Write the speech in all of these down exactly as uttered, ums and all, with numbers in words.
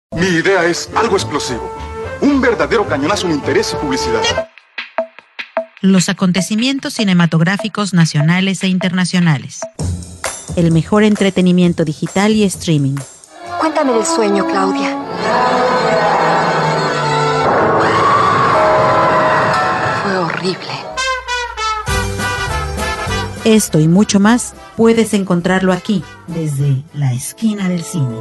Mi idea es algo explosivo. Un verdadero cañonazo en interés y publicidad. Los acontecimientos cinematográficos nacionales e internacionales. El mejor entretenimiento digital y streaming. Cuéntame del sueño, Claudia. Fue horrible. Esto y mucho más puedes encontrarlo aquí, desde la esquina del cine.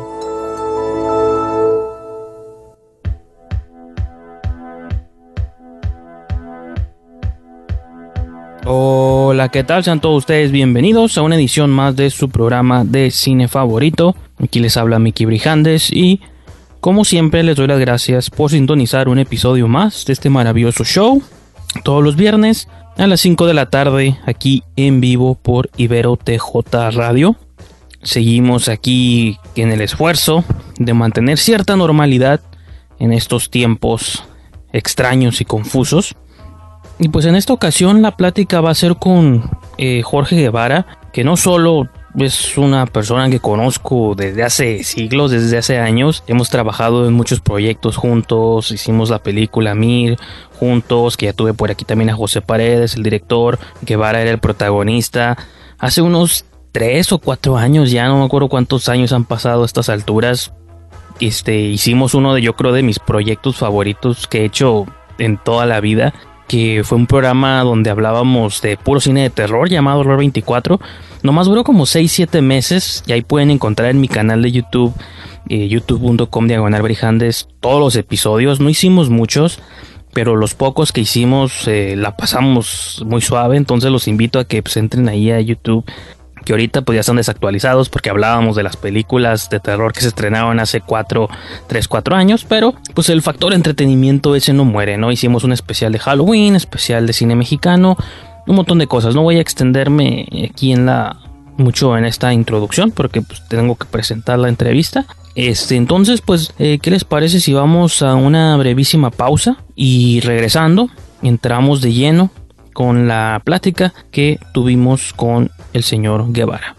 Hola, ¿qué tal? Sean todos ustedes bienvenidos a una edición más de su programa de cine favorito. Aquí les habla Miki Brijandes y, como siempre, les doy las gracias por sintonizar un episodio más de este maravilloso show. Todos los viernes a las cinco de la tarde, aquí en vivo por Ibero T J Radio. Seguimos aquí en el esfuerzo de mantener cierta normalidad en estos tiempos extraños y confusos. Y pues en esta ocasión la plática va a ser con eh, Jorge Guevara, que no solo es una persona que conozco desde hace siglos, desde hace años. Hemos trabajado en muchos proyectos juntos, hicimos la película Mir juntos, que ya tuve por aquí también a José Paredes, el director. Guevara era el protagonista. Hace unos tres o cuatro años, ya no me acuerdo cuántos años han pasado a estas alturas. Este, hicimos uno de, yo creo, de mis proyectos favoritos que he hecho en toda la vida, que fue un programa donde hablábamos de puro cine de terror llamado Horror veinticuatro. Nomás duró como seis siete meses y ahí pueden encontrar en mi canal de YouTube, eh, youtube punto com diagonal Brijandes, todos los episodios. No hicimos muchos, pero los pocos que hicimos eh, la pasamos muy suave, entonces los invito a que pues, entren ahí a YouTube, que ahorita pues ya están desactualizados porque hablábamos de las películas de terror que se estrenaron hace cuatro, tres, cuatro años, pero pues el factor entretenimiento ese no muere, ¿no? Hicimos un especial de Halloween, especial de cine mexicano, un montón de cosas. No voy a extenderme aquí en la mucho en esta introducción porque pues tengo que presentar la entrevista. Este, entonces pues, eh, ¿qué les parece si vamos a una brevísima pausa y regresando entramos de lleno con la plática que tuvimos con el señor Guevara?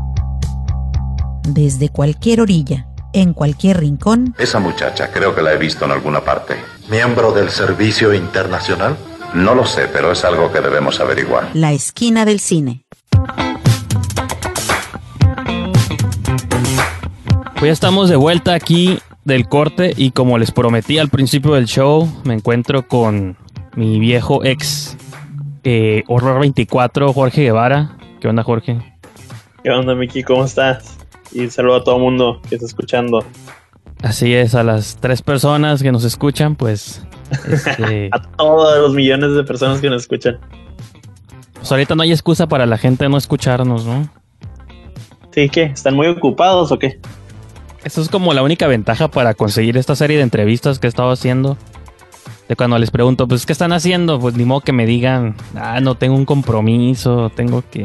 Desde cualquier orilla, en cualquier rincón. Esa muchacha creo que la he visto en alguna parte. ¿Miembro del Servicio Internacional? No lo sé, pero es algo que debemos averiguar. La esquina del cine. Pues ya estamos de vuelta aquí del corte y como les prometí al principio del show, me encuentro con mi viejo ex eh, Horror veinticuatro, Jorge Guevara. ¿Qué onda, Jorge? ¿Qué onda, Miki? ¿Cómo estás? Y saludo a todo el mundo que está escuchando. Así es, a las tres personas que nos escuchan, pues... Este... a todos los millones de personas que nos escuchan. Pues ahorita no hay excusa para la gente no escucharnos, ¿no? Sí, ¿qué? ¿Están muy ocupados o qué? Eso es como la única ventaja para conseguir esta serie de entrevistas que he estado haciendo. De cuando les pregunto, pues, ¿qué están haciendo? Pues ni modo que me digan, ah, no tengo un compromiso, tengo que...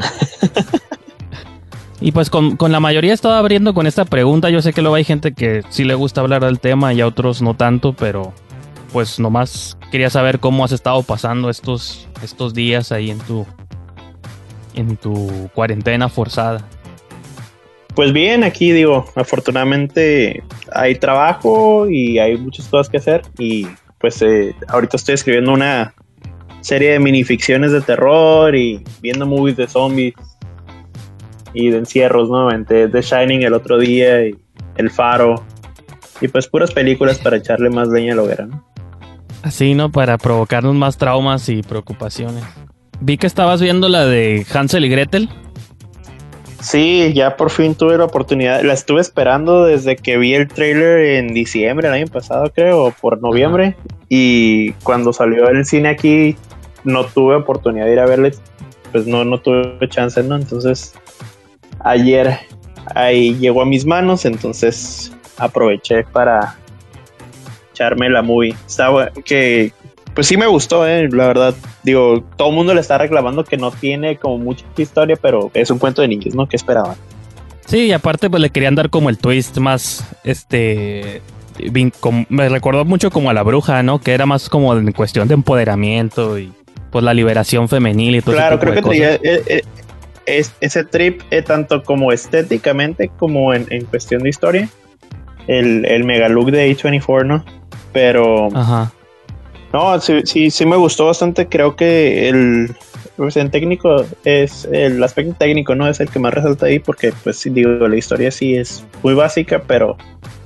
Y pues con, con la mayoría he estado abriendo con esta pregunta. Yo sé que luego hay gente que sí le gusta hablar del tema y a otros no tanto, pero pues nomás quería saber cómo has estado pasando estos, estos días ahí en tu, en tu cuarentena forzada. Pues bien, aquí digo, afortunadamente hay trabajo y hay muchas cosas que hacer y pues eh, ahorita estoy escribiendo una serie de minificciones de terror y viendo movies de zombies y de encierros, ¿no? Entre The Shining el otro día y El Faro y pues puras películas para echarle más leña a la hoguera, ¿no? Así, ¿no? Para provocarnos más traumas y preocupaciones. Vi que estabas viendo la de Hansel y Gretel. Sí, ya por fin tuve la oportunidad. La estuve esperando desde que vi el tráiler en diciembre, el año pasado creo, o por noviembre. Ajá. Y cuando salió el cine aquí, no tuve oportunidad de ir a verle. Pues no, no tuve chance, ¿no? Entonces, ayer ahí llegó a mis manos, entonces aproveché para echarme la movie. Estaba que... Pues sí me gustó, eh, la verdad. Digo, todo el mundo le está reclamando que no tiene como mucha historia, pero es un cuento de niños, ¿no? ¿Qué esperaban? Sí, y aparte pues le querían dar como el twist más, este... Como, me recordó mucho como a La Bruja, ¿no? Que era más como en cuestión de empoderamiento y pues la liberación femenil y todo claro, ese tipo de cosas. Claro, creo que te, eh, eh, es, ese trip, eh, tanto como estéticamente como en, en cuestión de historia, el, el mega look de A veinticuatro, ¿no? Pero Ajá. no, sí, sí, sí me gustó bastante. Creo que el, pues, en técnico es el aspecto técnico, ¿no? Es el que más resalta ahí, porque pues sí, digo, la historia sí es muy básica, pero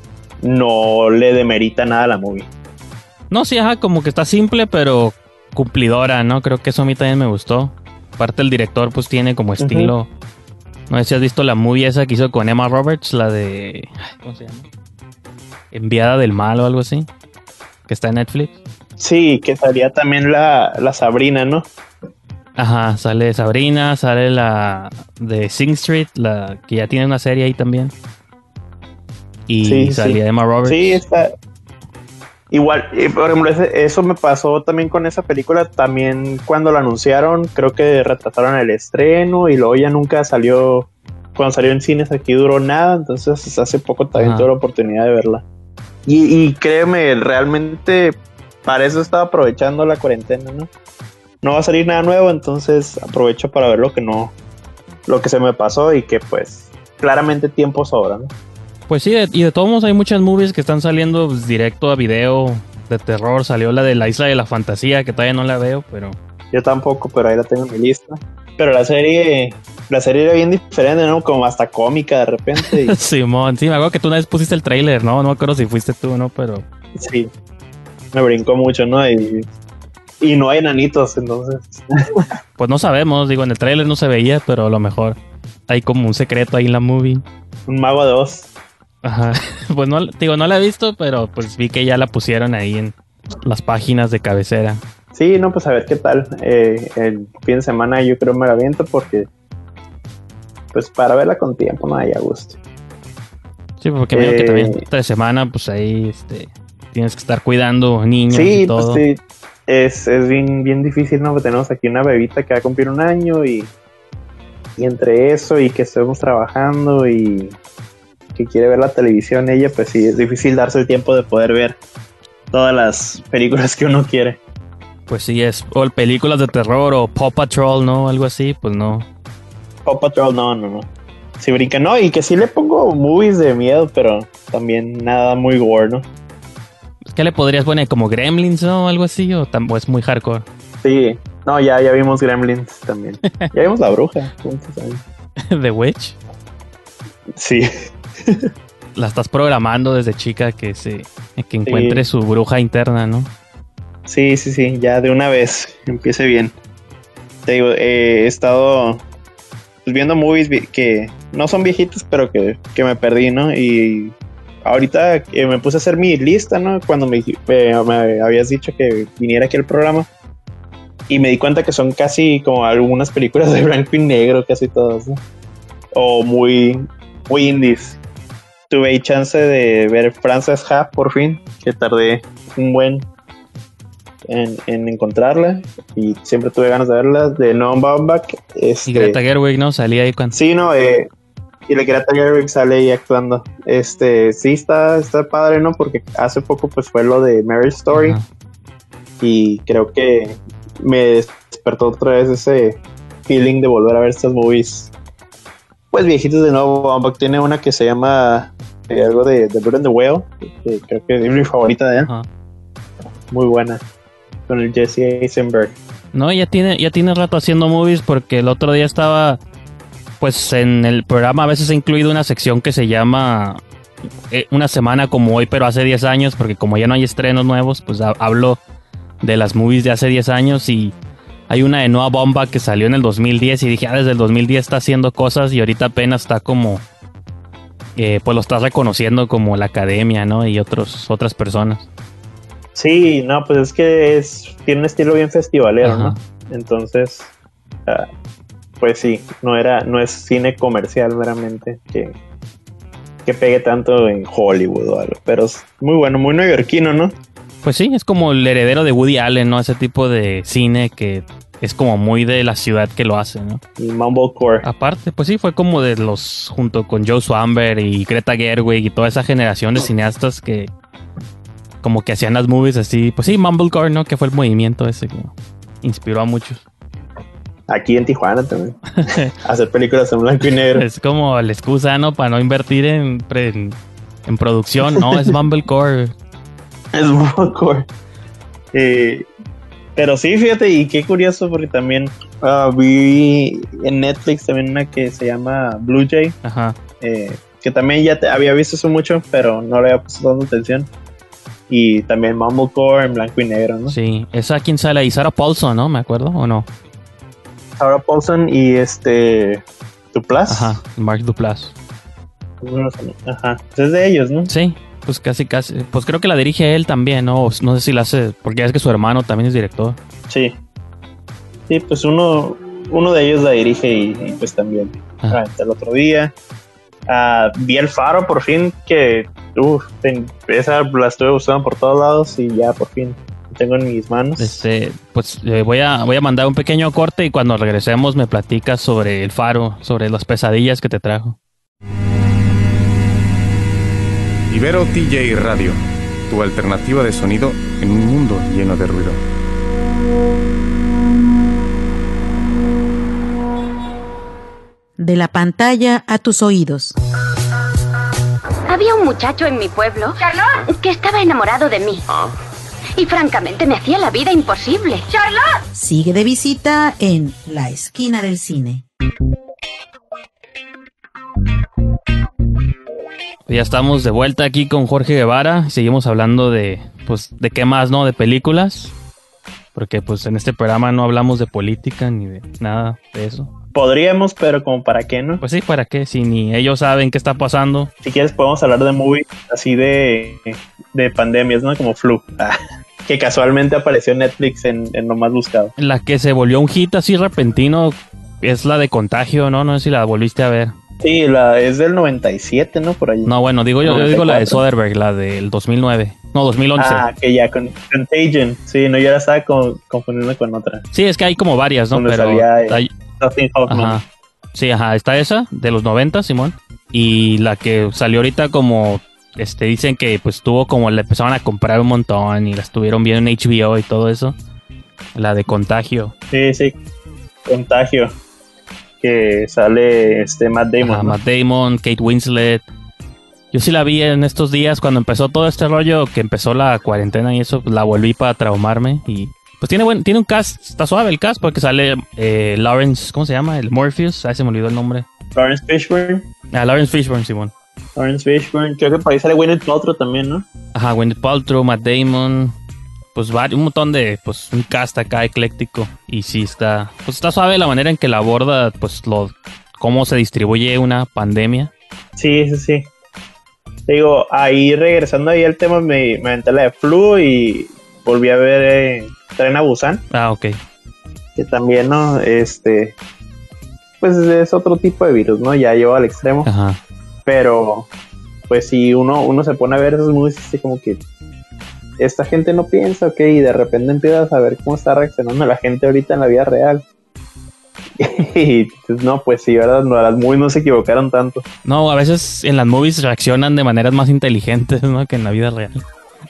no le demerita nada a la movie. No, sí, ajá, como que está simple, pero cumplidora, ¿no? Creo que eso a mí también me gustó. Aparte el director pues tiene como estilo... Uh-huh. No sé si has visto la movie esa que hizo con Emma Roberts, la de... ¿Cómo se llama? Enviada del Mal o algo así. Que está en Netflix. Sí, que salía también la, la Sabrina, ¿no? Ajá, sale Sabrina, sale la de Sing Street, la que ya tiene una serie ahí también. Y sí, salía sí. Emma Roberts. Sí, está... Igual, por ejemplo, eso me pasó también con esa película. También cuando la anunciaron, creo que retrasaron el estreno y luego ya nunca salió. Cuando salió en cines aquí duró nada. Entonces hace poco también Ajá. tuve la oportunidad de verla. Y, y créeme, realmente para eso estaba aprovechando la cuarentena, ¿no? No va a salir nada nuevo, entonces aprovecho para ver lo que no, lo que se me pasó y que pues claramente tiempo sobra, ¿no? Pues sí, y de todos modos hay muchas movies que están saliendo pues, directo a video de terror. Salió la de la Isla de la Fantasía, que todavía no la veo, pero... Yo tampoco, pero ahí la tengo en mi lista. Pero la serie, la serie era bien diferente, ¿no? Como hasta cómica de repente. Y... Simón, sí, me acuerdo que tú una vez pusiste el tráiler, ¿no? No me acuerdo si fuiste tú, ¿no? Pero... Sí, me brincó mucho, ¿no? Y, y no hay enanitos, entonces... Pues no sabemos, digo, en el tráiler no se veía, pero a lo mejor hay como un secreto ahí en la movie. Un mago de Oz. Ajá, pues no, digo, no la he visto, pero pues vi que ya la pusieron ahí en las páginas de cabecera. Sí, no, pues a ver qué tal. Eh, el fin de semana yo creo me la aviento porque, pues para verla con tiempo, no hay a gusto. Sí, porque me eh, digo que también esta semana, pues ahí este, tienes que estar cuidando niños sí, y todo. Pues sí, es, es bien, bien difícil, ¿no? Tenemos aquí una bebita que va a cumplir un año y, y entre eso y que estemos trabajando y... que quiere ver la televisión ella, pues sí, es difícil darse el tiempo de poder ver todas las películas que uno quiere. Pues sí, es o películas de terror o Paw Patrol, ¿no? Algo así, pues no. Paw Patrol, no, no, no. Sí brinca, no, y que sí le pongo movies de miedo, pero también nada muy gore, ¿no? ¿Qué le podrías poner? ¿Como Gremlins, no? Algo así, o, tam- o es muy hardcore. Sí, no, ya, ya vimos Gremlins también. Ya vimos La Bruja. ¿The Witch? Sí. La estás programando desde chica que se que encuentre sí. su bruja interna, ¿no? Sí, sí, sí, ya de una vez empiece bien. Te digo, eh, he estado pues, viendo movies que no son viejitas, pero que, que me perdí, ¿no? Y ahorita eh, me puse a hacer mi lista, ¿no? Cuando me, eh, me habías dicho que viniera aquí al programa y me di cuenta que son casi como algunas películas de blanco y negro, casi todas, ¿no? O muy, muy indies. Tuve chance de ver Frances Ha por fin, que tardé un buen en, en encontrarla y siempre tuve ganas de verla, de Noah Baumbach. Este, y Greta Gerwig, ¿no? Salía ahí cuando... Sí, no, eh, y la Greta Gerwig sale ahí actuando. Este, sí está, está padre, ¿no? Porque hace poco pues fue lo de Marriage Story. Ajá. Y creo que me despertó otra vez ese feeling de volver a ver estas movies pues viejitos de nuevo. Baumbach tiene una que se llama eh, algo de The Bird and the Whale, que creo que es mi favorita de él. Ajá. Muy buena, con el Jesse Eisenberg. No, ya tiene, ya tiene rato haciendo movies, porque el otro día estaba, pues en el programa a veces he incluido una sección que se llama eh, Una semana como hoy, pero hace diez años, porque como ya no hay estrenos nuevos, pues ha, hablo de las movies de hace diez años y hay una de Noah Baumbach que salió en el dos mil diez y dije, ah, desde el dos mil diez está haciendo cosas y ahorita apenas está como, eh, pues lo estás reconociendo como la academia, ¿no? Y otros, otras personas. Sí, no, pues es que es, tiene un estilo bien festivalero, ajá, ¿no? Entonces, uh, pues sí, no era, no es cine comercial meramente que, que pegue tanto en Hollywood o algo, pero es muy bueno, muy neoyorquino, ¿no? Pues sí, es como el heredero de Woody Allen, ¿no? Ese tipo de cine que es como muy de la ciudad que lo hace, ¿no? Y Mumblecore. Aparte, pues sí, fue como de los, junto con Joe Swanberg y Greta Gerwig y toda esa generación de cineastas que como que hacían las movies así, pues sí, Mumblecore, ¿no? Que fue el movimiento ese que inspiró a muchos. Aquí en Tijuana también. Hacer películas en blanco y negro. Es como la excusa, ¿no? Para no invertir en, en En producción, no, es Mumblecore. Es Mumblecore. Eh, pero sí, fíjate, y qué curioso, porque también uh, vi en Netflix también una que se llama Blue Jay. Ajá. Eh, que también ya te, había visto eso mucho, pero no le había puesto tanta atención. Y también Mumblecore en blanco y negro, ¿no? Sí, esa quién sale ahí, Sarah Paulson, ¿no? ¿Me acuerdo o no? Sarah Paulson y este Duplass. Ajá, Mark Duplass. Ajá, es de ellos, ¿no? Sí, pues casi casi, pues creo que la dirige él también, ¿no? No sé si la hace, porque es que su hermano también es director. Sí. Sí, pues uno, uno de ellos la dirige y, y pues también. Ah, el otro día. Uh, vi El Faro por fin, que uff, esa la estuve buscando por todos lados y ya por fin la tengo en mis manos. Este, pues eh, voy a voy a mandar un pequeño corte y cuando regresemos me platicas sobre El Faro, sobre las pesadillas que te trajo. Ibero T J Radio, tu alternativa de sonido en un mundo lleno de ruido. De la pantalla a tus oídos. Había un muchacho en mi pueblo, Charlotte, que estaba enamorado de mí. ¿Ah? Y francamente me hacía la vida imposible. ¡Charlotte! Sigue de visita en La Esquina del Cine. Ya estamos de vuelta aquí con Jorge Guevara. Seguimos hablando de, pues, de qué más, ¿no? De películas. Porque, pues, en este programa no hablamos de política ni de nada de eso. Podríamos, pero como para qué, ¿no? Pues sí, ¿para qué? Si ni ellos saben qué está pasando. Si quieres podemos hablar de movies así de, de pandemias, ¿no? Como Flu. Que casualmente apareció en Netflix en, en lo más buscado. La que se volvió un hit así repentino es la de Contagio, ¿no? No sé si la volviste a ver. Sí, la es del noventa y siete, ¿no? Por ahí. No, bueno, digo yo, yo digo la de Soderbergh, la del dos mil nueve. No, dos mil once. Ah, que ya, con Contagion. Sí, no, yo la estaba con, confundiendo con otra. Sí, es que hay como varias, ¿no? Donde Pero salía eh, hay... Dustin Hoffman. Ajá. Sí, ajá, está esa, de los noventa, Simón. Y la que salió ahorita como, este, dicen que pues tuvo como, le empezaron a comprar un montón y la estuvieron viendo en H B O y todo eso. La de Contagio. Sí, sí, Contagio. Que sale este Matt Damon. Ajá, ¿no? Matt Damon, Kate Winslet. Yo sí la vi en estos días cuando empezó todo este rollo, que empezó la cuarentena y eso, pues la volví para traumarme y... Pues tiene buen, tiene un cast, está suave el cast porque sale eh, Lawrence, ¿cómo se llama? El Morpheus, ah, se me olvidó el nombre. Lawrence Fishburne. Ah, Lawrence Fishburne, Simón. Lawrence Fishburne, creo que por ahí sale Gwyneth Paltrow también, ¿no? Ajá, Gwyneth Paltrow, Matt Damon, pues un montón de, pues un cast acá ecléctico y sí está, pues está suave la manera en que la aborda, pues lo, cómo se distribuye una pandemia. Sí, sí, sí. Digo, ahí regresando ahí al tema, me, me aventé la de Flu y volví a ver eh, Tren a Busan. Ah, ok. Que también, ¿no? Este, pues es otro tipo de virus, ¿no? Ya lleva al extremo. Ajá. Pero, pues si uno, uno se pone a ver esos movies, así como que esta gente no piensa, ok, y de repente empiezas a ver cómo está reaccionando la gente ahorita en la vida real. Y pues, no, pues sí, ¿verdad? No, las movies no se equivocaron tanto. No, a veces en las movies reaccionan de maneras más inteligentes, ¿no? Que en la vida real.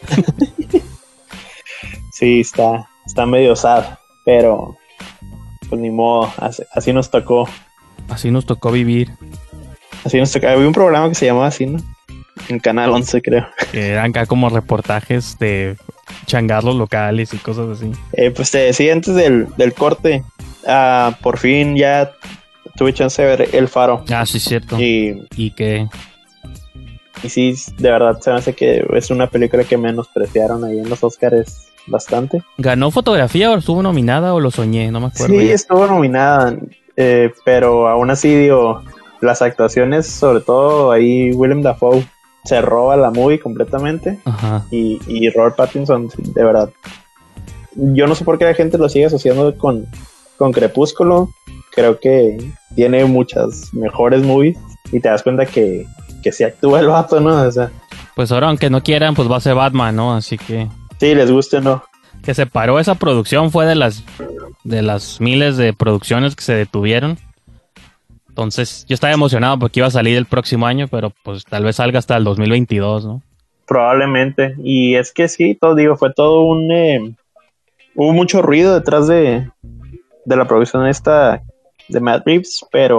Sí, está, está medio sad, pero pues ni modo, así, así nos tocó. Así nos tocó vivir. Así nos tocó. Había un programa que se llamaba así, ¿no? En Canal once, creo. Que eran acá como reportajes de changarlos locales y cosas así. Eh, pues te decía antes del, del corte, uh, por fin ya tuve chance de ver El Faro. Ah, sí, cierto. Y, y que... Y sí, de verdad se me hace que es una película que menospreciaron ahí en los Oscars bastante. ¿Ganó fotografía o estuvo nominada o lo soñé? No me acuerdo. Sí, ya. estuvo nominada, eh, pero aún así, digo, las actuaciones, sobre todo ahí Willem Dafoe se roba la movie completamente. Ajá. Y, y Robert Pattinson, de verdad. Yo no sé por qué la gente lo sigue asociando con, con Crepúsculo. Creo que tiene muchas mejores movies y te das cuenta que, que sí actúa el vato, ¿no? O sea, pues ahora, aunque no quieran, pues va a ser Batman, ¿no? Así que... Sí, les guste o no. Que se paró esa producción, fue de las de las miles de producciones que se detuvieron. Entonces, yo estaba emocionado porque iba a salir el próximo año, pero pues tal vez salga hasta el dos mil veintidós, ¿no? Probablemente. Y es que sí, todo digo, fue todo un... Eh, hubo mucho ruido detrás de, de la producción esta de Matt Reeves, pero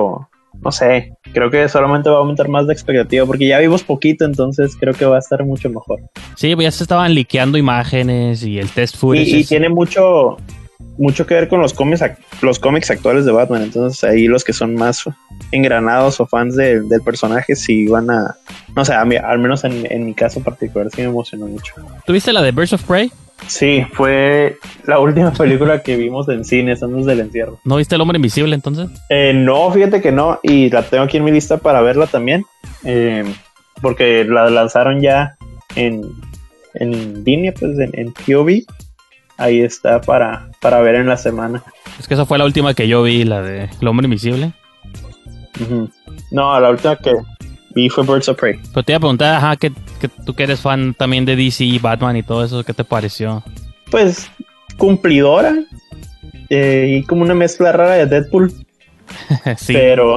no sé, creo que solamente va a aumentar más la expectativa porque ya vimos poquito, entonces creo que va a estar mucho mejor. Sí, pues ya se estaban liqueando imágenes y el test footage. Y, y es... tiene mucho mucho que ver con los cómics los cómics actuales de Batman, entonces ahí los que son más engranados o fans de, del personaje sí van a, no sé, a mí, al menos en, en mi caso particular sí me emocionó mucho. ¿Tuviste la de Birds of Prey? Sí, fue la última película que vimos en cines antes del encierro. ¿No viste El Hombre Invisible entonces? Eh, no, fíjate que no, y la tengo aquí en mi lista para verla también, eh, porque la lanzaron ya en, en línea, pues en, en P O V. Ahí está para, para ver en la semana. Es que esa fue la última que yo vi, la de El Hombre Invisible. Uh-huh. No, la última que vi fue Birds of Prey. Pero te iba a preguntar, ajá, que, que tú que eres fan también de D C, Batman y todo eso, ¿qué te pareció? Pues cumplidora eh, y como una mezcla rara de Deadpool. Sí. Pero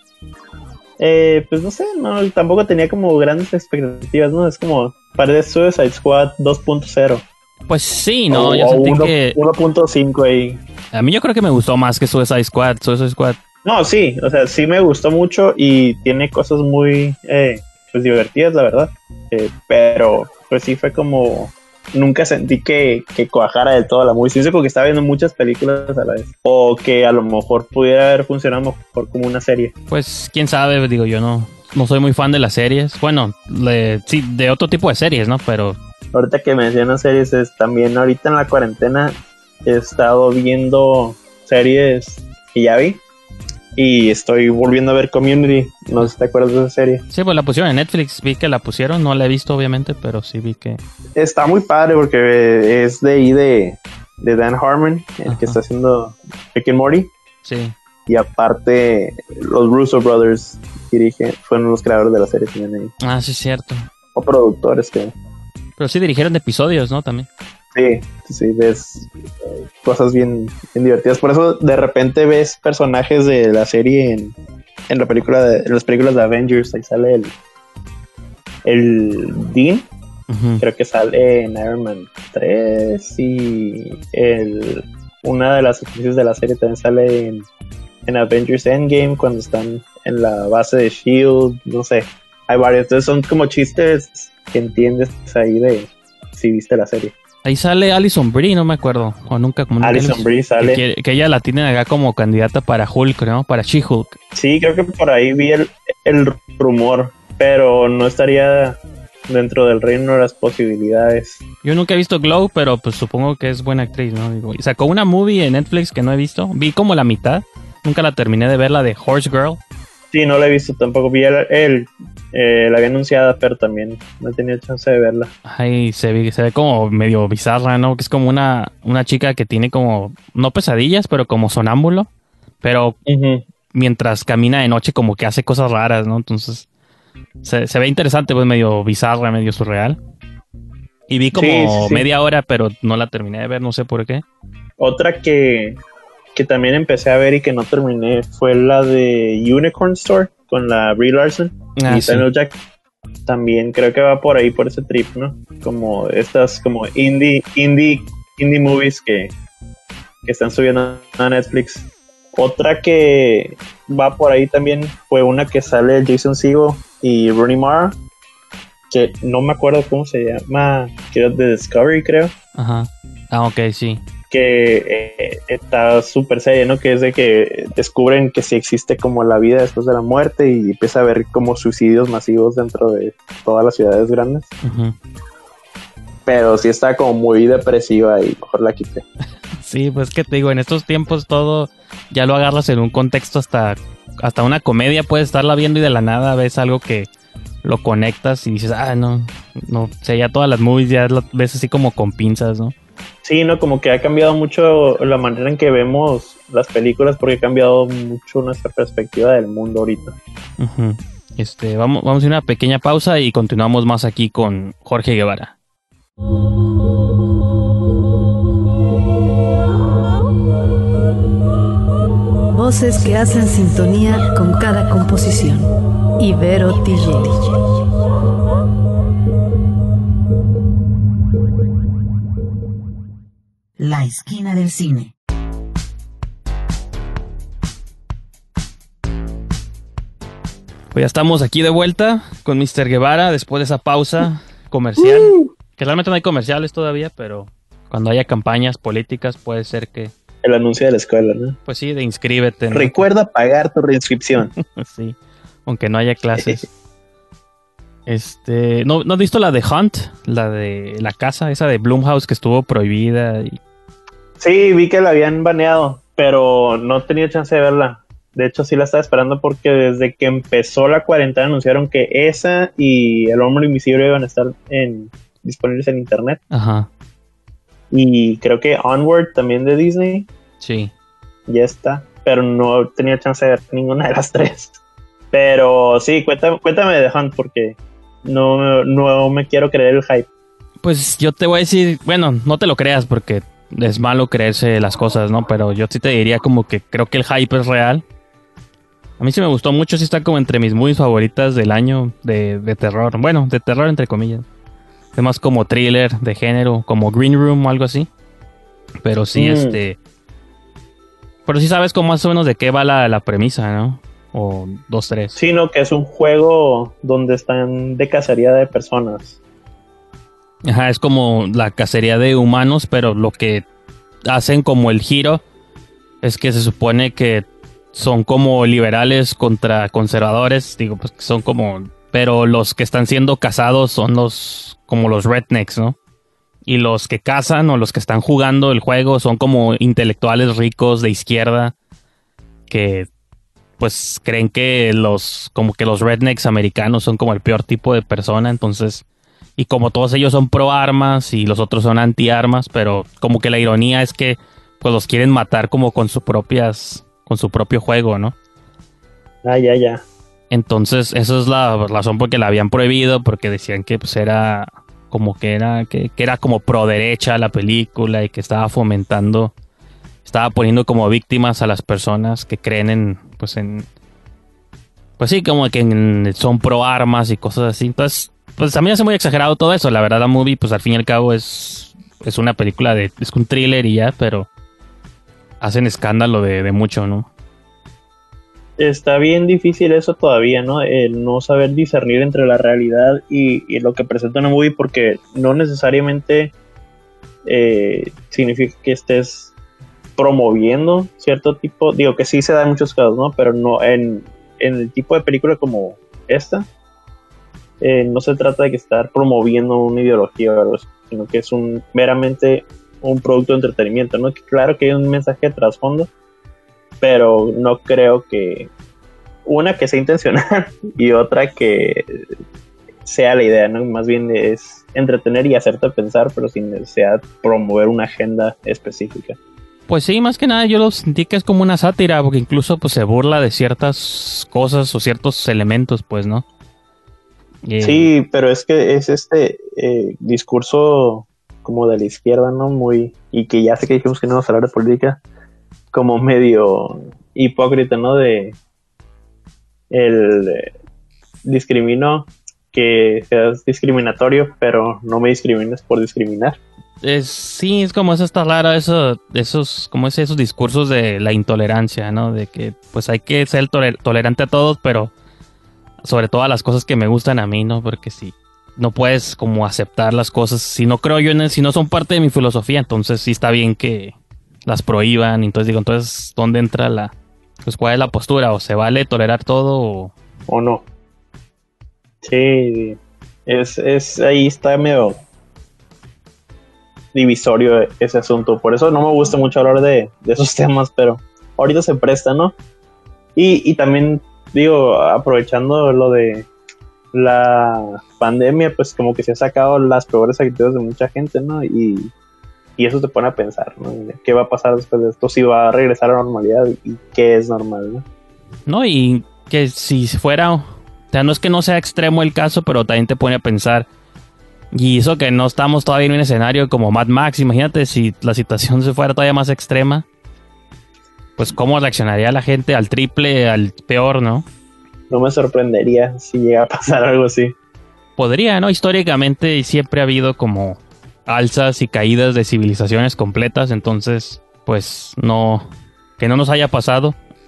eh, pues no sé, no, tampoco tenía como grandes expectativas, ¿no? Es como parece Suicide Squad dos punto cero. Pues sí, no, o, yo o sentí uno, que... uno punto cinco ahí. A mí yo creo que me gustó más que Suicide Squad, Suicide Squad. No, sí, o sea, sí me gustó mucho y tiene cosas muy eh, pues divertidas, la verdad. Eh, pero pues sí fue como... Nunca sentí que, que cuajara del todo la movie. Siento como que estaba viendo muchas películas a la vez. O que a lo mejor pudiera haber funcionado mejor como una serie. Pues quién sabe, digo yo no... No soy muy fan de las series. Bueno, le, sí, de otro tipo de series, ¿no? Pero... Ahorita que mencionas series, es también ahorita en la cuarentena he estado viendo series que ya vi. Y estoy volviendo a ver Community. No sé si te acuerdas de esa serie. Sí, pues la pusieron en Netflix. Vi que la pusieron. No la he visto, obviamente, pero sí vi que... Está muy padre porque es de ahí de, de Dan Harmon, el Ajá. que está haciendo Rick and Morty. Sí. Y aparte, los Russo Brothers dirigen, fueron los creadores de la serie también ahí. Ah, sí, es cierto. O productores que... Pero sí dirigieron episodios, ¿no? También. Sí, sí, ves eh, cosas bien, bien divertidas. Por eso de repente ves personajes de la serie en, en la película de, en las películas de Avengers. Ahí sale el, el Dean. Uh-huh. Creo que sale en Iron Man tres. Y el, una de las actrices de la serie también sale en, en Avengers Endgame cuando están en la base de S H I E L D. No sé, hay varios. Entonces son como chistes que entiendes ahí de si viste la serie. Ahí sale Alison Brie, no me acuerdo. O nunca como Alison Brie sale. Que, que ella la tienen acá como candidata para Hulk, ¿no? Para She-Hulk. Sí, creo que por ahí vi el, el rumor, pero no estaría dentro del reino de las posibilidades. Yo nunca he visto Glow, pero pues supongo que es buena actriz, ¿no? Digo, y sacó una movie en Netflix que no he visto. Vi como la mitad. Nunca la terminé de ver, la de Horse Girl. Sí, no la he visto tampoco. Vi el, el eh, la había anunciada, pero también no he tenido chance de verla. Ay, se ve, se ve como medio bizarra, ¿no? Que es como una, una chica que tiene como, no pesadillas, pero como sonámbulo. Pero uh-huh. mientras camina de noche como que hace cosas raras, ¿no? Entonces se, se ve interesante, pues medio bizarra, medio surreal. Y vi como sí, sí, sí. media hora, pero no la terminé de ver, no sé por qué. Otra que... que también empecé a ver y que no terminé fue la de Unicorn Store con la Brie Larson ah, y sí. Samuel Jackson. También creo que va por ahí por ese trip, ¿no? Como estas como indie indie indie movies que, que están subiendo a Netflix. Otra que va por ahí también fue una que sale Jason Segel y Rooney Mara, que no me acuerdo cómo se llama, creo de Discovery, creo. Ajá. Ah, ok, sí. Que eh, está súper seria, ¿no? Que es de que descubren que sí existe como la vida después de la muerte y empieza a haber como suicidios masivos dentro de todas las ciudades grandes. Uh-huh. Pero sí está como muy depresiva y mejor la quité. Sí, pues que te digo, en estos tiempos todo ya lo agarras en un contexto hasta, hasta una comedia, puedes estarla viendo y de la nada ves algo que lo conectas y dices, ah, no, no, o sea, ya todas las movies ya las ves así como con pinzas, ¿no? Sí, no, como que ha cambiado mucho la manera en que vemos las películas porque ha cambiado mucho nuestra perspectiva del mundo ahorita. Uh-huh. Este, vamos, vamos a ir a una pequeña pausa y continuamos más aquí con Jorge Guevara. Voces que hacen sintonía con cada composición. Ibero T J. La esquina del cine. Pues ya estamos aquí de vuelta con mister Guevara después de esa pausa comercial. Uh. Que realmente no hay comerciales todavía, pero cuando haya campañas políticas puede ser que... El anuncio de la escuela, ¿no? Pues sí, de inscríbete, ¿no? Recuerda pagar tu reinscripción. Sí, aunque no haya clases. Este, ¿no, ¿no has visto la de Hunt? La de la casa, esa de Blumhouse que estuvo prohibida. Y... Sí, vi que la habían baneado, pero no he tenido chance de verla. De hecho, sí la estaba esperando porque desde que empezó la cuarentena anunciaron que esa y El Hombre Invisible iban a estar en, disponibles en internet. Ajá. Y creo que Onward también de Disney. Sí. Ya está, pero no tenía chance de ver ninguna de las tres. Pero sí, cuéntame, cuéntame de Hunt porque no, no me quiero creer el hype. Pues yo te voy a decir, bueno, no te lo creas porque es malo creerse las cosas, ¿no? Pero yo sí te diría como que creo que el hype es real. A mí sí me gustó mucho, sí está como entre mis movies favoritas del año de, de terror. Bueno, de terror entre comillas. Es más como thriller de género, como Green Room o algo así. Pero sí, mm. este... Pero sí sabes como más o menos de qué va la, la premisa, ¿no? O dos, tres. Sí, no, que es un juego donde están de cacería de personas. Ajá, es como la cacería de humanos, pero lo que hacen como el giro es que se supone que son como liberales contra conservadores, digo, pues que son como... Pero los que están siendo cazados son los como los rednecks, ¿no? Y los que cazan o los que están jugando el juego son como intelectuales ricos de izquierda que pues creen que los como que los rednecks americanos son como el peor tipo de persona, entonces... Y como todos ellos son pro armas y los otros son anti armas, pero como que la ironía es que pues los quieren matar como con sus propias, con su propio juego, ¿no? Ah, ya, ya. Entonces, esa es la razón por que la habían prohibido, porque decían que pues era como que era, que, que era como pro derecha la película y que estaba fomentando, estaba poniendo como víctimas a las personas que creen en, pues en, pues sí, como que en, son pro armas y cosas así. Entonces, pues a mí me hace muy exagerado todo eso. La verdad, la movie, pues al fin y al cabo es, es una película de, es un thriller y ya, pero hacen escándalo de, de mucho, ¿no? Está bien difícil eso todavía, ¿no? El no saber discernir entre la realidad y, y lo que presenta una movie, porque no necesariamente eh, significa que estés promoviendo cierto tipo, digo que sí se da en muchos casos, ¿no? Pero no en, en el tipo de película como esta, eh, no se trata de que estar promoviendo una ideología o algo así, sino que es un meramente un producto de entretenimiento, ¿no? Que claro que hay un mensaje de trasfondo, pero no creo que una que sea intencional y otra que sea la idea, ¿no? Más bien es entretener y hacerte pensar, pero sin necesidad de promover una agenda específica. Pues sí, más que nada yo lo sentí que es como una sátira, porque incluso pues se burla de ciertas cosas o ciertos elementos, pues, ¿no? Eh... Sí, pero es que es este eh, discurso como de la izquierda, ¿no? Muy, y que ya sé que dijimos que no vamos a hablar de política, como medio hipócrita, ¿no? De el eh, discrimino, que seas discriminatorio, pero no me discrimines por discriminar. Es, sí, es como eso está raro, eso, esos, como es esos discursos de la intolerancia, ¿no? De que pues hay que ser toler- tolerante a todos, pero sobre todo a las cosas que me gustan a mí, ¿no? Porque si no puedes como aceptar las cosas, si no creo yo en él, si no son parte de mi filosofía, entonces sí está bien que las prohíban. Entonces digo, entonces, ¿dónde entra la, pues cuál es la postura? ¿O se vale tolerar todo o, o no? Sí, es, es ahí está medio divisorio ese asunto. Por eso no me gusta mucho hablar de, de esos temas, pero ahorita se presta, ¿no? Y, y también, digo, aprovechando lo de la pandemia, pues como que se ha sacado las peores actitudes de mucha gente, ¿no? Y Y eso te pone a pensar, ¿no? ¿Qué va a pasar después de esto? Si va a regresar a la normalidad y qué es normal, ¿no? No, y que si fuera... O sea, no es que no sea extremo el caso, pero también te pone a pensar. Y eso que no estamos todavía en un escenario como Mad Max. Imagínate si la situación se fuera todavía más extrema. Pues cómo reaccionaría la gente al triple, al peor, ¿no? No me sorprendería si llega a pasar algo así. Podría, ¿no? Históricamente siempre ha habido como alzas y caídas de civilizaciones completas, entonces pues no, que no nos haya pasado.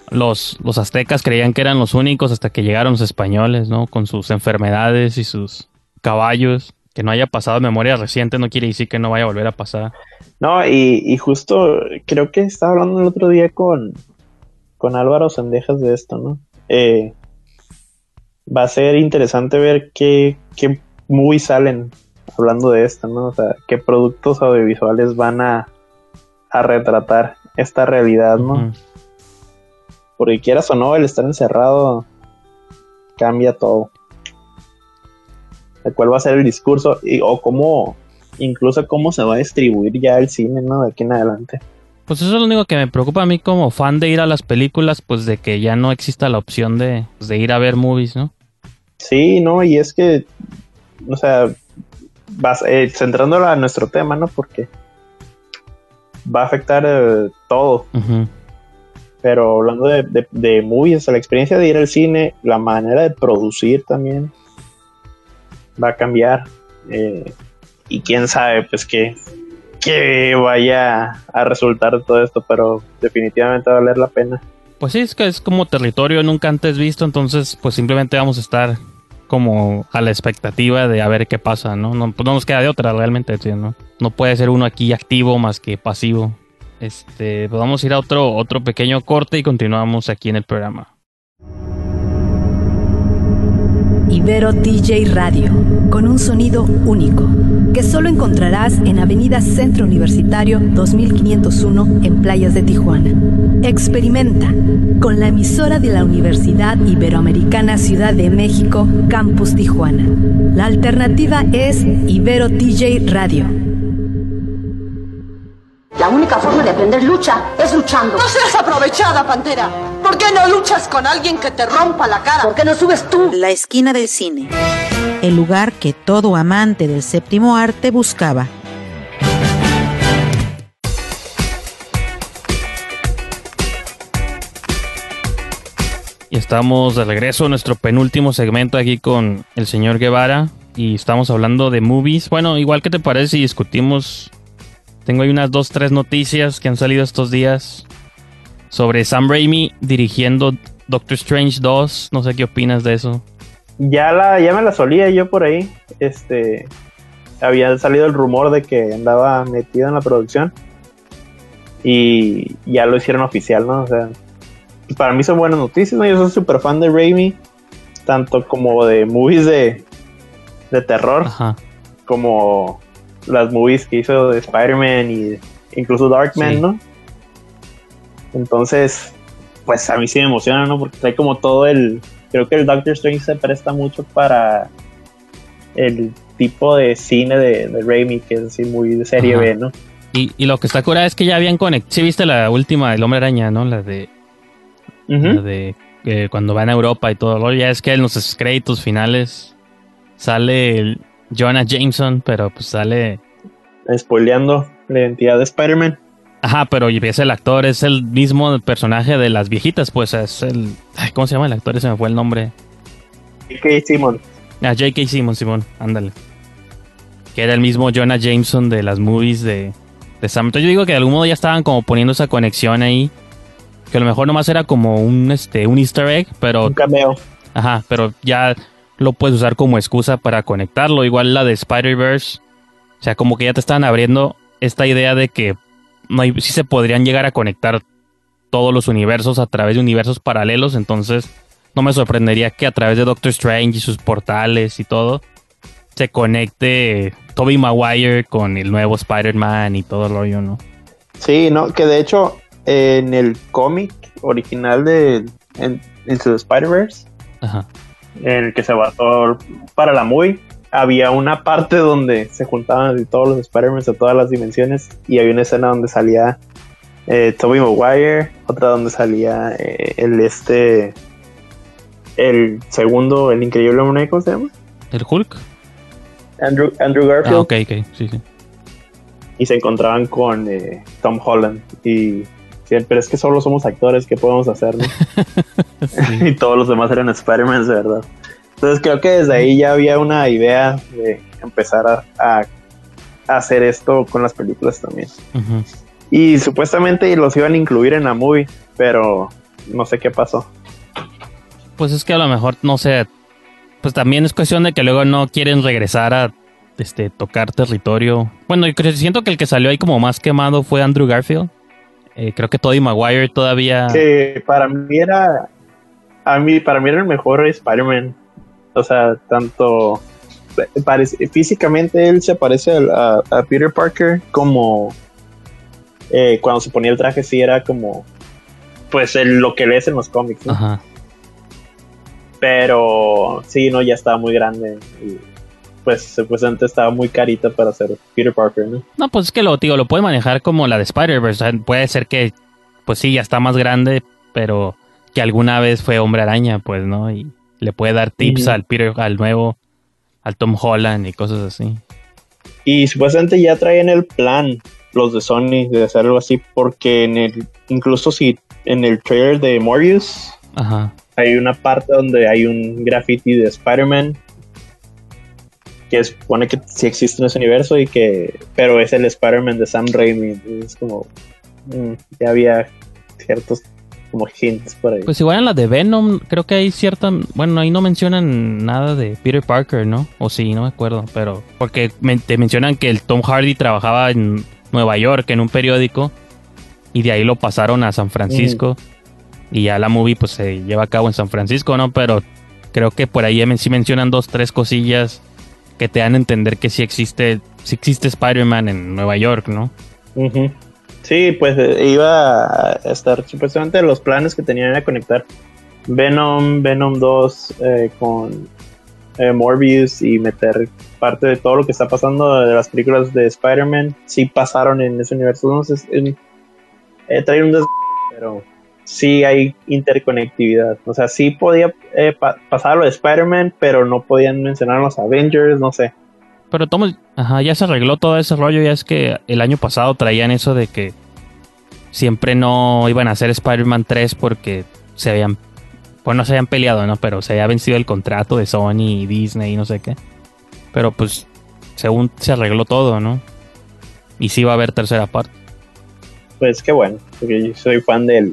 los, los aztecas creían que eran los únicos hasta que llegaron los españoles, ¿no? Con sus enfermedades y sus caballos. Que no haya pasado en memoria reciente no quiere decir que no vaya a volver a pasar. No, y, y justo creo que estaba hablando el otro día con, con Álvaro Sendejas de esto, ¿no? Eh, va a ser interesante ver qué, qué movies salen hablando de esto, ¿no? O sea, qué productos audiovisuales van a, a retratar esta realidad, ¿no? Uh-huh. Porque quieras o no, el estar encerrado cambia todo. ¿Cuál va a ser el discurso? Y, o cómo, incluso cómo se va a distribuir ya el cine, ¿no? De aquí en adelante. Pues eso es lo único que me preocupa a mí como fan de ir a las películas, pues de que ya no exista la opción de, pues, de ir a ver movies, ¿no? Sí, no, y es que, o sea, vas, eh, centrándolo a nuestro tema, ¿no? Porque va a afectar eh, todo. Uh-huh. Pero hablando de, de, de movies, la experiencia de ir al cine, la manera de producir también va a cambiar. Eh, y quién sabe, pues, que, que vaya a resultar de todo esto, pero definitivamente va a valer la pena. Pues sí, es que es como territorio nunca antes visto, entonces pues simplemente vamos a estar como a la expectativa de a ver qué pasa, ¿no? No, pues no nos queda de otra realmente, ¿no? No puede ser uno aquí activo más que pasivo. Este, pues vamos a ir a otro, otro pequeño corte y continuamos aquí en el programa. Ibero T J Radio, con un sonido único, que solo encontrarás en Avenida Centro Universitario dos mil quinientos uno en Playas de Tijuana. Experimenta con la emisora de la Universidad Iberoamericana Ciudad de México, Campus Tijuana. La alternativa es Ibero T J Radio. La única forma de aprender lucha es luchando. No seas aprovechada, Pantera. ¿Por qué no luchas con alguien que te rompa la cara? ¿Por qué no subes tú? La esquina del cine. El lugar que todo amante del séptimo arte buscaba. Y estamos de regreso a nuestro penúltimo segmento aquí con el señor Guevara. Y estamos hablando de movies. Bueno, igual que te parece si discutimos... Tengo ahí unas dos, tres noticias que han salido estos días sobre Sam Raimi dirigiendo Doctor Strange dos. No sé qué opinas de eso. Ya la, ya me la solía yo por ahí. Este, había salido el rumor de que andaba metido en la producción y ya lo hicieron oficial, ¿no? O sea, para mí son buenas noticias, ¿no? Yo soy súper fan de Raimi, tanto como de movies de, de terror, ajá, como las movies que hizo de Spider-Man y incluso Darkman, sí, ¿no? Entonces, pues a mí sí me emociona, ¿no? Porque trae como todo el... Creo que el Doctor Strange se presta mucho para el tipo de cine de, de Raimi, que es así muy de serie, ajá, B, ¿no? Y, y lo que está curado es que ya habían conectado... Sí viste la última del Hombre Araña, ¿no? La de... Uh-huh. La de... Eh, cuando van a Europa y todo. Ya es que en los créditos finales sale el Jonah Jameson, pero pues sale... Spoileando la identidad de Spider-Man. Ajá, pero es el actor, es el mismo personaje de las viejitas, pues es el... ¿Cómo se llama el actor? Ese me fue el nombre. J K. Simmons. Ah, J K. Simmons, Simón, ándale. Que era el mismo Jonah Jameson de las movies de, de Sam. Entonces yo digo que de algún modo ya estaban como poniendo esa conexión ahí. Que a lo mejor nomás era como un, este, un easter egg, pero... Un cameo. Ajá, pero ya lo puedes usar como excusa para conectarlo. Igual la de Spider-Verse. O sea, como que ya te estaban abriendo esta idea de que no hay, sí se podrían llegar a conectar todos los universos a través de universos paralelos. Entonces no me sorprendería que a través de Doctor Strange y sus portales y todo se conecte Tobey Maguire con el nuevo Spider-Man y todo el rollo, ¿no? Sí, no, que de hecho en el cómic original de Into the Spider-Verse, ajá, en el que se basó para la movie, había una parte donde se juntaban todos los Spider-Man de todas las dimensiones y había una escena donde salía eh, Tobey Maguire, otra donde salía eh, el este el segundo, el increíble hombre, ¿cómo se llama? ¿El Hulk? Andrew, Andrew Garfield. Ah, ok, ok, sí, sí. Y se encontraban con eh, Tom Holland y pero es que solo somos actores, ¿qué podemos hacer, no? Sí. Y todos los demás eran Spider-Man, de verdad. Entonces creo que desde ahí ya había una idea de empezar a, a, a hacer esto con las películas también. Uh-huh. Y supuestamente los iban a incluir en la movie, pero no sé qué pasó. Pues es que a lo mejor, no sé, pues también es cuestión de que luego no quieren regresar a este tocar territorio. Bueno, yo creo, siento que el que salió ahí como más quemado fue Andrew Garfield. Eh, creo que Tobey Maguire todavía... Que para mí era... A mí, para mí era el mejor Spider-Man. O sea, tanto... Parece, físicamente él se parece a, a, a Peter Parker como... Eh, cuando se ponía el traje sí era como... Pues el, lo que lees en los cómics, ¿no? Ajá. Pero sí, no, ya estaba muy grande y pues supuestamente estaba muy carita para ser Peter Parker, ¿no? No, pues es que lo, tío, lo puede manejar como la de Spider-Verse. O sea, puede ser que, pues sí, ya está más grande, pero que alguna vez fue Hombre Araña, pues, ¿no? Y le puede dar tips uh-huh. al Peter, al nuevo, al Tom Holland y cosas así. Y supuestamente ya traen el plan, los de Sony, de hacer algo así, porque en el, incluso si en el trailer de Morbius... Ajá. Hay una parte donde hay un graffiti de Spider-Man que supone que sí existe en ese universo y que, pero es el Spider-Man de Sam Raimi. Es como mmm, ya había ciertos como hints por ahí. Pues igual en la de Venom creo que hay cierta, bueno, ahí no mencionan nada de Peter Parker, ¿no? O sí, no me acuerdo, pero porque me, te mencionan que el Tom Hardy trabajaba en Nueva York en un periódico y de ahí lo pasaron a San Francisco. Mm. Y ya la movie pues se lleva a cabo en San Francisco, ¿no? Pero creo que por ahí sí mencionan dos, tres cosillas que te dan a entender que sí existe, sí existe Spider-Man en Nueva York, ¿no? Uh-huh. Sí, pues iba a estar supuestamente los planes que tenían a conectar Venom, Venom dos eh, con eh, Morbius y meter parte de todo lo que está pasando de las películas de Spider-Man. Sí pasaron en ese universo, entonces eh, eh, trae un des... pero... sí hay interconectividad. O sea, sí podía eh, pa- pasar lo de Spider-Man, pero no podían mencionar los Avengers, no sé. Pero Tom, ajá, ya se arregló todo ese rollo. Ya es que el año pasado traían eso de que siempre no iban a hacer Spider-Man tres porque se habían, pues no se habían peleado, ¿no? Pero se había vencido el contrato de Sony y Disney y no sé qué. Pero pues, según se arregló todo, ¿no? Y sí va a haber tercera parte. Pues qué bueno, porque yo soy fan del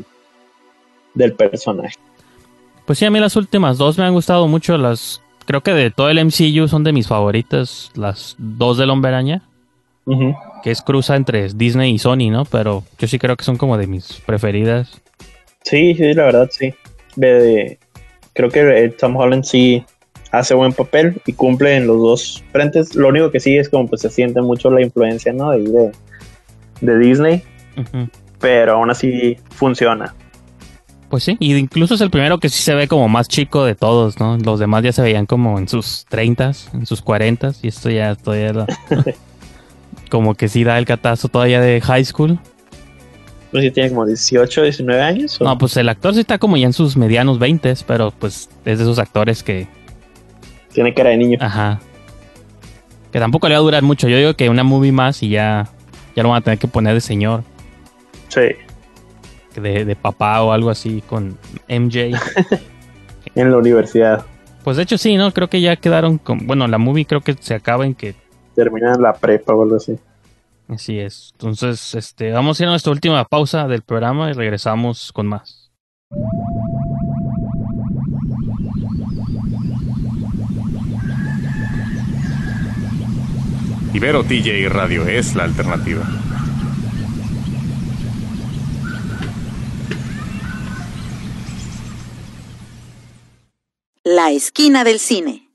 del personaje. Pues sí, a mí las últimas dos me han gustado mucho. Las creo que de todo el M C U son de mis favoritas. Las dos del Hombre Araña. Uh-huh. Que es cruza entre Disney y Sony, ¿no? Pero yo sí creo que son como de mis preferidas. Sí, sí, la verdad, sí. De, de, creo que Tom Holland sí hace buen papel y cumple en los dos frentes. Lo único que sí es como pues se siente mucho la influencia, ¿no? De, de, de Disney. Uh-huh. Pero aún así funciona. Pues sí, y incluso es el primero que sí se ve como más chico de todos, ¿no? Los demás ya se veían como en sus treintas, en sus cuarentas, y esto ya todavía la, como que sí da el catazo todavía de high school. Pues sí tiene como dieciocho, diecinueve años. ¿o? No, pues el actor sí está como ya en sus medianos veintes, pero pues es de esos actores que... tiene cara de niño. Ajá. Que tampoco le va a durar mucho. Yo digo que una movie más y ya, ya lo van a tener que poner de señor. Sí. De, de papá o algo así con M J. En la universidad. Pues de hecho sí, ¿no? Creo que ya quedaron con... Bueno, la movie creo que se acaba en que... terminan la prepa o algo así. Así es. Entonces, este, vamos a ir a nuestra última pausa del programa y regresamos con más. Ibero T J Radio es la alternativa. La esquina del cine.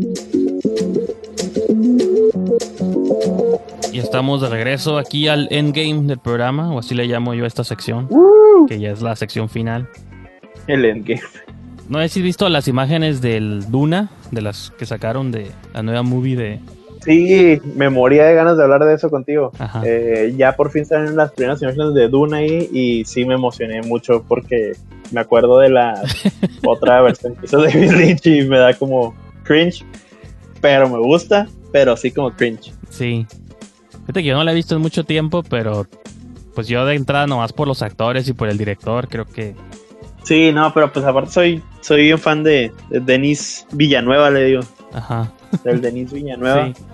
Y estamos de regreso aquí al endgame del programa, o así le llamo yo a esta sección, uh, que ya es la sección final. El endgame. ¿No has visto las imágenes del Duna, de las que sacaron de la nueva movie de... Sí, me moría de ganas de hablar de eso contigo. Eh, ya por fin salen las primeras imágenes de Duna ahí y sí me emocioné mucho porque me acuerdo de la otra versión que hizo David Lynch y me da como cringe, pero me gusta, pero sí como cringe. Sí. Fíjate que yo no la he visto en mucho tiempo, pero pues yo de entrada nomás por los actores y por el director creo que... Sí, no, pero pues aparte soy, soy un fan de, de Denis Villanueva, le digo. Ajá. Del Denis Villanueva. Sí.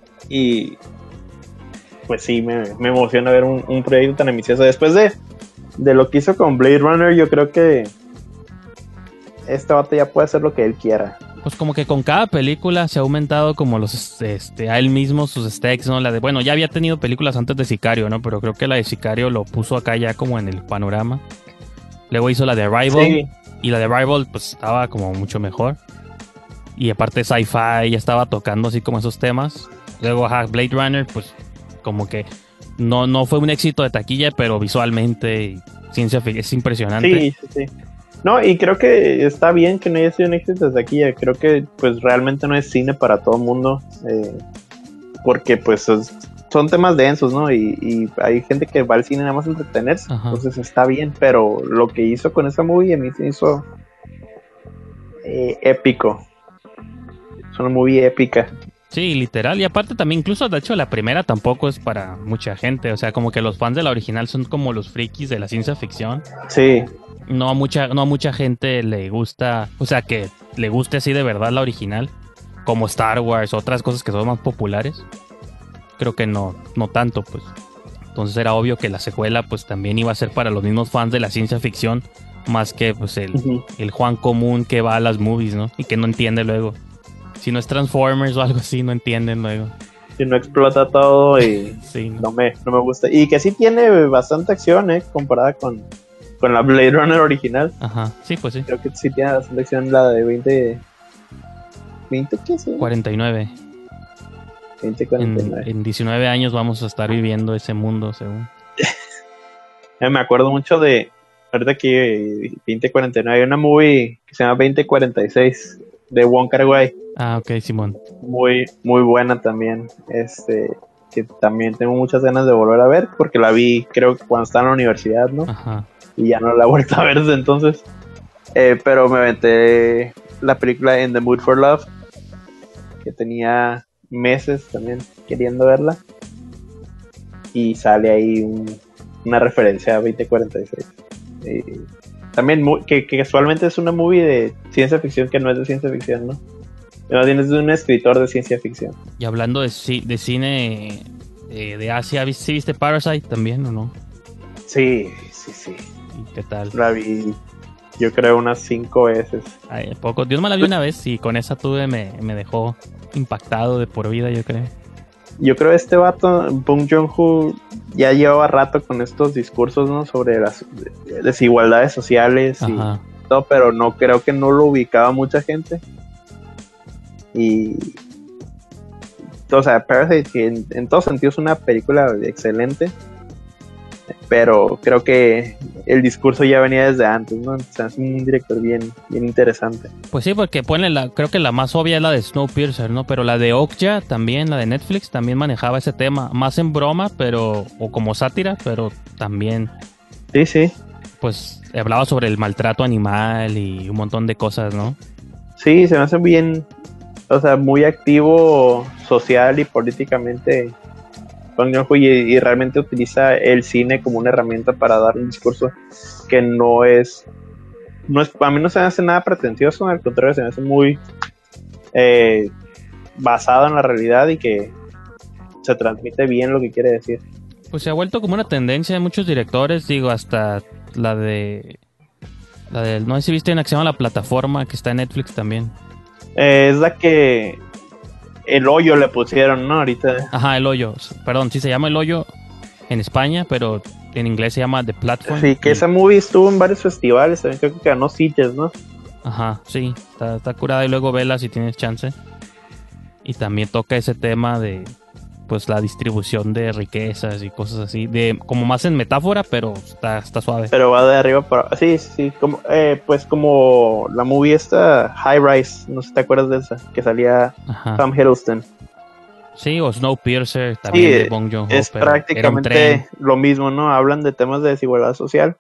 Y pues sí, me, me emociona ver un, un proyecto tan ambicioso. Después de de lo que hizo con Blade Runner, yo creo que este vato ya puede hacer lo que él quiera. Pues como que con cada película se ha aumentado como los, este, a él mismo sus stakes, ¿no? La de, bueno, ya había tenido películas antes de Sicario, ¿no? Pero creo que la de Sicario lo puso acá ya como en el panorama. Luego hizo la de Arrival. Sí. Y la de Arrival, pues, estaba como mucho mejor. Y aparte sci-fi, ya estaba tocando así como esos temas. Luego, ajá, Blade Runner, pues, como que no, no fue un éxito de taquilla, pero visualmente, ciencia ficción, es impresionante. Sí, sí, sí. No, y creo que está bien que no haya sido un éxito desde aquí. Creo que pues realmente no es cine para todo el mundo. Eh, porque pues es, son temas densos, ¿no? Y, y hay gente que va al cine nada más a entretenerse. Ajá. Entonces está bien. Pero lo que hizo con esa movie a mí se hizo eh, épico. Es una movie épica. Sí, literal. Y aparte también, incluso de hecho la primera tampoco es para mucha gente. O sea, como que los fans de la original son como los frikis de la ciencia ficción. Sí. No a mucha, no a mucha gente le gusta, o sea, que le guste así de verdad la original, como Star Wars, otras cosas que son más populares. Creo que no, no tanto, pues. Entonces era obvio que la secuela, pues, también iba a ser para los mismos fans de la ciencia ficción, más que, pues, el, uh-huh. el Juan común que va a las movies, ¿no? Y que no entiende luego. Si no es Transformers o algo así, no entienden luego. Si no explota todo y sí, no. No, me, no me gusta. Y que sí tiene bastante acción, ¿eh? Comparada con... con la Blade Runner original. Ajá, sí, pues sí. Creo que sí tiene la selección la de veinte... ¿veinte qué es? cuarenta y nueve. veinte cuarenta y nueve. En, en diecinueve años vamos a estar viviendo ese mundo, según. Me acuerdo mucho de... ahorita que veinte cuarenta y nueve hay una movie que se llama veinte cuarenta y seis de Wong Kar-wai. Ah, ok, Simón. Muy, muy buena también. Este... que también tengo muchas ganas de volver a ver porque la vi, creo que cuando estaba en la universidad, ¿no? Ajá. Y ya no la he vuelto a ver desde entonces. Eh, pero me aventé la película In the Mood for Love, que tenía meses también queriendo verla. Y sale ahí un, una referencia a veinte cuarenta y seis. Eh, también que, que casualmente es una movie de ciencia ficción que no es de ciencia ficción, ¿no? Más bien es de un escritor de ciencia ficción. Y hablando de, de cine eh, de Asia, ¿sí viste Parasite también o no? Sí, sí, sí. ¿Y qué tal? La vi, yo creo, unas cinco veces. Ay, poco. Dios me la vi una vez y con esa tuve me, me dejó impactado de por vida, yo creo. Yo creo que este vato, Bong Joon-ho, ya llevaba rato con estos discursos, ¿no? Sobre las desigualdades sociales. Ajá. Y todo, pero no creo que no lo ubicaba mucha gente. Y... o sea, Parasite en, en todos sentidos es una película excelente. Pero creo que el discurso ya venía desde antes, ¿no? O sea, es un director bien, bien interesante. Pues sí, porque pone la, creo que la más obvia es la de Snowpiercer, ¿no? Pero la de Okja también, la de Netflix, también manejaba ese tema. Más en broma, pero... o como sátira, pero también... Sí, sí. Pues hablaba sobre el maltrato animal y un montón de cosas, ¿no? Sí, se me hace bien... o sea, muy activo social y políticamente... Y, y realmente utiliza el cine como una herramienta para dar un discurso que no es, no es a mí no se me hace nada pretencioso, al contrario, se me hace muy eh, basado en la realidad y que se transmite bien lo que quiere decir. Pues se ha vuelto como una tendencia de muchos directores, digo, hasta la de la de, no sé si viste una que se llama La Plataforma, que está en Netflix también. Eh, es la que El Hoyo le pusieron, ¿no? Ahorita. Ajá, El Hoyo. Perdón, sí se llama El Hoyo en España, pero en inglés se llama The Platform. Sí, que y... esa movie estuvo en varios festivales, también creo que ganó Sitges, ¿no? Ajá, sí, está, está curada y luego vela si tienes chance. Y también toca ese tema de, pues, la distribución de riquezas y cosas así, de como más en metáfora, pero está, está suave. Pero va de arriba para... Sí, sí, como, eh, pues como la movie esta, High Rise, no sé si te acuerdas de esa, que salía Ajá. Tom Hiddleston. Sí, o Snowpiercer, también sí, de Bong Joon-ho. Es prácticamente lo mismo, ¿no? Hablan de temas de desigualdad social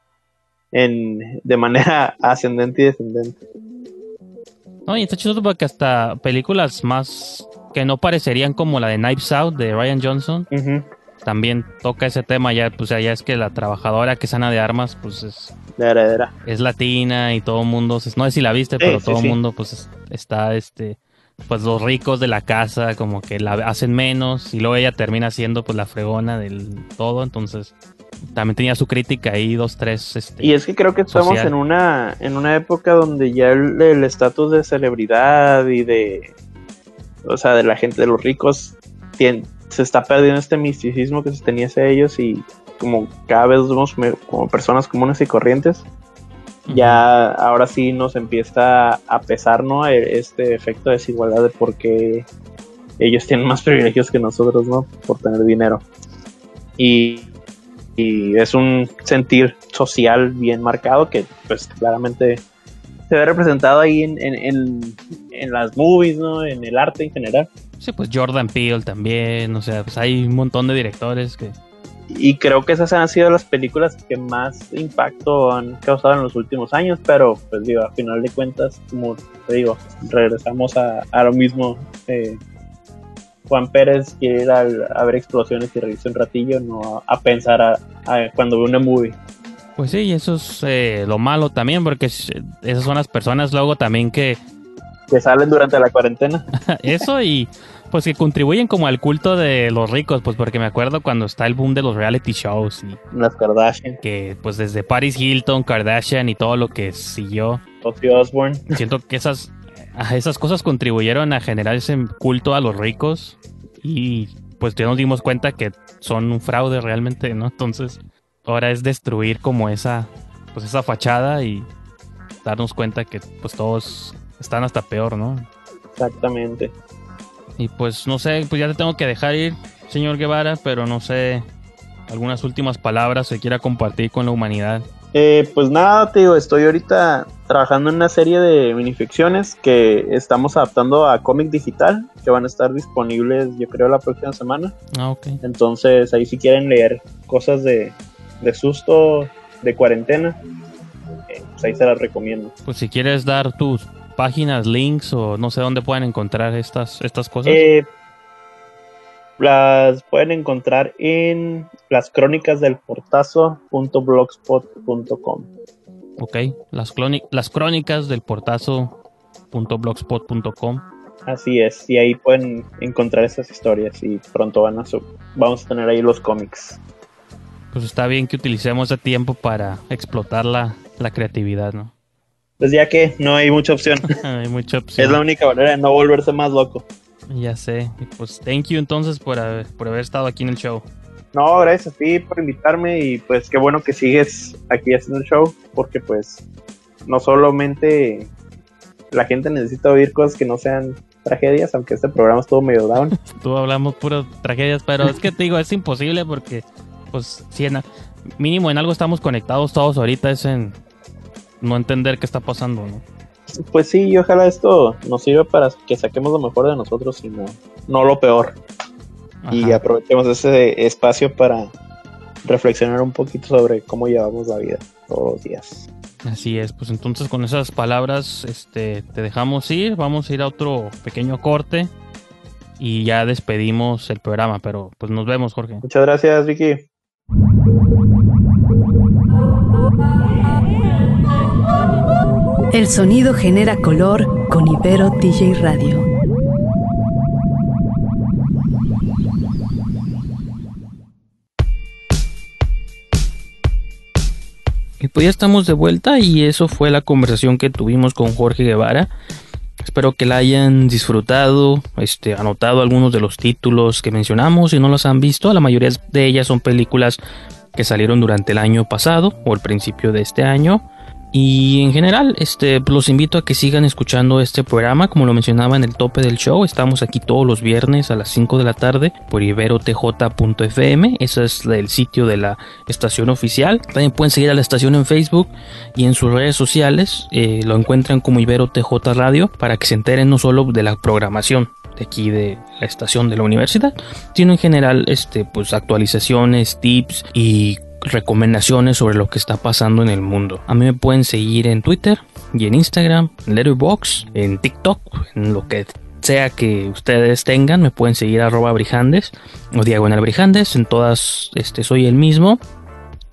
en de manera ascendente y descendente. No, y está chido porque hasta películas más... que no parecerían como la de Knives Out de Rian Johnson, uh-huh. también toca ese tema. Ya, pues, ya es que la trabajadora que es Ana de Armas, pues es, la heredera. Es latina y todo el mundo, no sé si la viste, sí, pero sí, todo el sí. mundo pues es, está, este, pues los ricos de la casa como que la hacen menos y luego ella termina siendo pues la fregona del todo, entonces también tenía su crítica ahí, dos, tres. Este, y es que creo que estamos social. en una en una época donde ya el estatus de celebridad y de, o sea, de la gente, de los ricos, tiene, se está perdiendo este misticismo que se tenía hacia ellos y como cada vez vemos como personas comunes y corrientes. Uh-huh. Ya ahora sí nos empieza a pesar, ¿no? Este efecto de desigualdad de por qué ellos tienen más privilegios que nosotros, ¿no? Por tener dinero. Y, y es un sentir social bien marcado que pues claramente se ve representado ahí en, en, en, en las movies, ¿no? En el arte en general. Sí, pues Jordan Peele también, o sea, pues hay un montón de directores que... Y creo que esas han sido las películas que más impacto han causado en los últimos años, pero pues digo, a final de cuentas, como te digo, regresamos a, a lo mismo. eh, Juan Pérez quiere ir a, a ver explosiones y reírse un ratillo, no a, a pensar a, a cuando ve una movie. Pues sí, y eso es eh, lo malo también, porque esas son las personas luego también que... Que salen durante la cuarentena. Eso y pues que contribuyen como al culto de los ricos, pues porque me acuerdo cuando está el boom de los reality shows. Y las Kardashian. Que pues desde Paris Hilton, Kardashian y todo lo que siguió. Ozzy Osbourne. Siento que esas... esas cosas contribuyeron a generar ese culto a los ricos y pues ya nos dimos cuenta que son un fraude realmente, ¿no? Entonces ahora es destruir como esa pues esa fachada y darnos cuenta que pues todos están hasta peor, ¿no? Exactamente. Y pues no sé, pues ya te tengo que dejar ir, señor Guevara, pero no sé, algunas últimas palabras que quiera compartir con la humanidad. Eh, pues nada, te digo, estoy ahorita trabajando en una serie de minificciones que estamos adaptando a cómic digital, que van a estar disponibles yo creo la próxima semana. Ah, ok. Entonces ahí si quieren leer cosas de, de susto, de cuarentena, eh, pues ahí se las recomiendo. Pues si quieres dar tus páginas, links o no sé dónde pueden encontrar estas, estas cosas. Eh, las pueden encontrar en las crónicas del portazo punto blogspot punto com. Ok, las, cloni- las crónicas del portazo punto blogspot punto com. Así es, y ahí pueden encontrar esas historias y pronto van a sub- vamos a tener ahí los cómics. Pues está bien que utilicemos ese tiempo para explotar la, la creatividad, ¿no? Pues ya que no hay mucha opción. Hay mucha opción. Es la única manera de no volverse más loco. Ya sé. Y pues thank you entonces por haber, por haber estado aquí en el show. No, gracias a ti por invitarme y pues qué bueno que sigues aquí haciendo el show, porque pues no solamente la gente necesita oír cosas que no sean tragedias, aunque este programa estuvo medio down. Tú hablamos puras tragedias, pero es que te digo, es imposible porque pues si en, mínimo en algo estamos conectados todos ahorita, es en no entender qué está pasando, ¿no? Pues sí, y ojalá esto nos sirva para que saquemos lo mejor de nosotros y no, no lo peor. Ajá. Y aprovechemos ese espacio para reflexionar un poquito sobre cómo llevamos la vida todos los días. Así es, pues entonces con esas palabras este, te dejamos ir, vamos a ir a otro pequeño corte y ya despedimos el programa, pero pues nos vemos, Jorge. Muchas gracias, Vicky. El sonido genera color con Ibero D J Radio. Y pues ya estamos de vuelta y eso fue la conversación que tuvimos con Jorge Guevara. Espero que la hayan disfrutado, este, anotado algunos de los títulos que mencionamos. Si no los han visto, la mayoría de ellas son películas que salieron durante el año pasado o el principio de este año. Y en general, este, los invito a que sigan escuchando este programa. Como lo mencionaba en el tope del show, estamos aquí todos los viernes a las cinco de la tarde por ibero t j punto f m. Ese es el sitio de la estación oficial. También pueden seguir a la estación en Facebook y en sus redes sociales. Eh, lo encuentran como Ibero T J Radio para que se enteren no solo de la programación de aquí de la estación de la universidad, sino en general este, pues, actualizaciones, tips y recomendaciones sobre lo que está pasando en el mundo. A mí me pueden seguir en Twitter y en Instagram, en Letterboxd, en TikTok, en lo que sea que ustedes tengan. Me pueden seguir arroba brijandes o diagonal brijandes. En todas este, soy el mismo.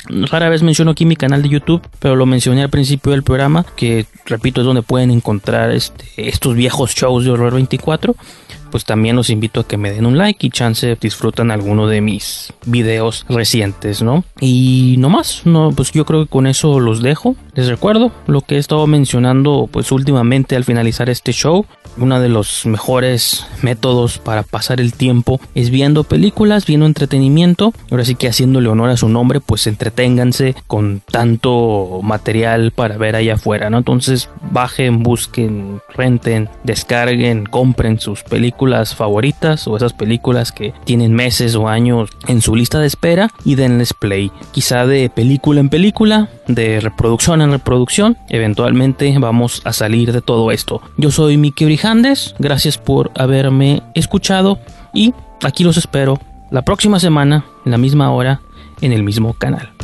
Rara vez menciono aquí mi canal de YouTube, pero lo mencioné al principio del programa, que repito es donde pueden encontrar este, estos viejos shows de Horror veinticuatro. Pues también los invito a que me den un like y chance disfrutan alguno de mis videos recientes, ¿no? Y no más, no, pues yo creo que con eso los dejo. Les recuerdo lo que he estado mencionando pues últimamente al finalizar este show. Uno de los mejores métodos para pasar el tiempo es viendo películas, viendo entretenimiento. Ahora sí que haciéndole honor a su nombre, pues entreténganse con tanto material para ver allá afuera, ¿no? Entonces bajen, busquen, renten, descarguen, compren sus películas favoritas o esas películas que tienen meses o años en su lista de espera y denles play. Quizá de película en película, de reproducción en reproducción, eventualmente vamos a salir de todo esto. Yo soy Mickey Brijandes, gracias por haberme escuchado y aquí los espero la próxima semana, en la misma hora, en el mismo canal.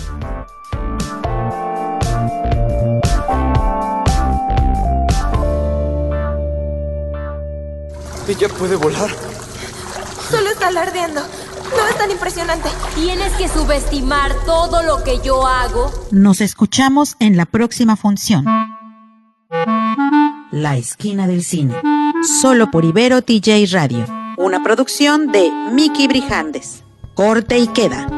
¿Ella puede volar? Solo está alardeando. No es tan impresionante. Tienes que subestimar todo lo que yo hago. Nos escuchamos en la próxima función. La Esquina del Cine. Solo por Ibero T J Radio. Una producción de Mickey Brijandes. Corte y queda.